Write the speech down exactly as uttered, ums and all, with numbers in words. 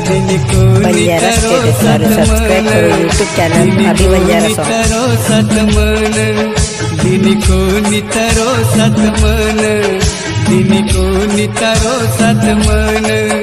Banjara status वाले subscribe करो YouTube channel अभी बंजारा सॉन्ग सतमन दिन को नितरो सतमन दिन को नितरो सतमन।